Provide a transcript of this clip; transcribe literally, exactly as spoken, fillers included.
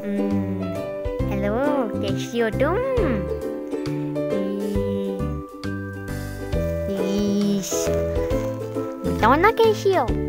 Hmm. Hello, Casio dong. Eh. Ish. Ito na, Casio.